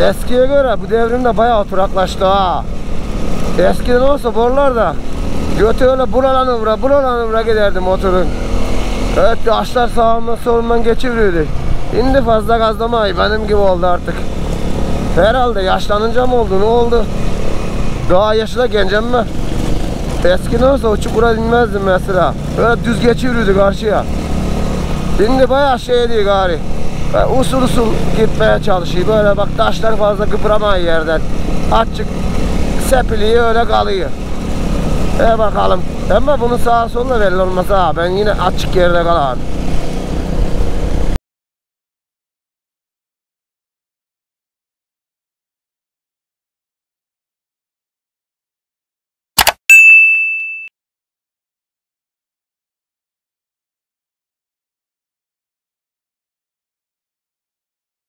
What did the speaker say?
Eskiye göre bu devrimde bayağı oturaklaştı ha. Eskiden olsa borularda götü öyle buralanı vura giderdi motorun. Evet, yaşlar sağımdan solumdan geçiviriyordu. Şimdi fazla gazlamayı benim gibi oldu artık. Herhalde yaşlanınca mı oldu, ne oldu? Daha yaşlı gencem mi? Eskiden olsa o çukura dinmezdim mesela. Böyle düz geçiviriyordu karşıya. Şimdi bayağı şey değil gari. Usul usul gitmeye çalışıyor. Böyle bak, taşlar fazla kıpıramıyor yerden. Açık sepiliyor, öyle kalıyor. Bakalım. Ama bunun sağa sola belli olmasa ben yine açık yerde kalarım.